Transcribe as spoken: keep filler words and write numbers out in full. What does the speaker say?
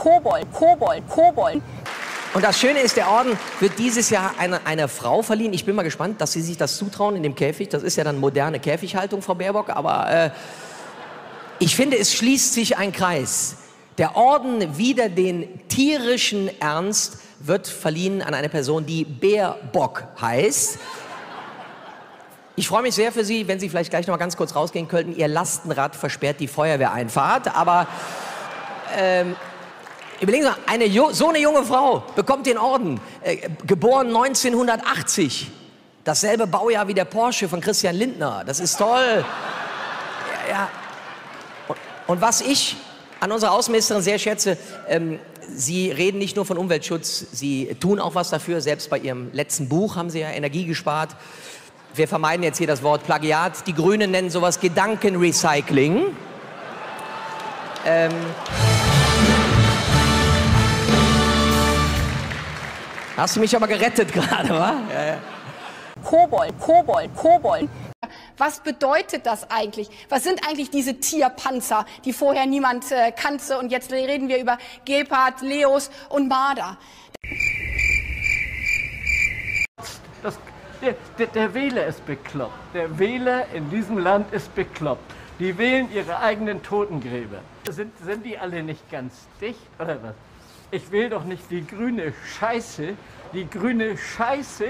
Kobold, Kobold, Kobold. Und das Schöne ist, der Orden wird dieses Jahr einer eine Frau verliehen. Ich bin mal gespannt, dass Sie sich das zutrauen in dem Käfig. Das ist ja dann moderne Käfighaltung, Frau Baerbock. Aber äh, ich finde, es schließt sich ein Kreis. Der Orden wider den tierischen Ernst wird verliehen an eine Person, die Baerbock heißt. Ich freue mich sehr für Sie, wenn Sie vielleicht gleich noch mal ganz kurz rausgehen könnten. Ihr Lastenrad versperrt die Feuerwehreinfahrt. Aber ähm, überlegen Sie mal, eine, so eine junge Frau bekommt den Orden, äh, geboren neunzehnhundertachtzig. Dasselbe Baujahr wie der Porsche von Christian Lindner. Das ist toll. Ja, ja. Und, und was ich an unserer Außenministerin sehr schätze, ähm, Sie reden nicht nur von Umweltschutz, Sie tun auch was dafür. Selbst bei Ihrem letzten Buch haben Sie ja Energie gespart. Wir vermeiden jetzt hier das Wort Plagiat. Die Grünen nennen sowas Gedankenrecycling. Ähm, Hast du mich aber gerettet gerade, wa? Ja, ja. Kobold, Kobold, Kobold. Was bedeutet das eigentlich? Was sind eigentlich diese Tierpanzer, die vorher niemand äh, kannte? Und jetzt reden wir über Gepard, Leos und Marder. Das, der, der, der Wähler ist bekloppt. Der Wähler in diesem Land ist bekloppt. Die wählen ihre eigenen Totengräber. Sind, sind die alle nicht ganz dicht, oder was? Ich will doch nicht die grüne Scheiße, die grüne Scheiße.